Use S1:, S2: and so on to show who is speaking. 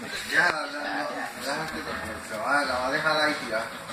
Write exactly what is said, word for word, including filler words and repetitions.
S1: Déjala, no, déjala que se va, la va a dejar ahí tirar.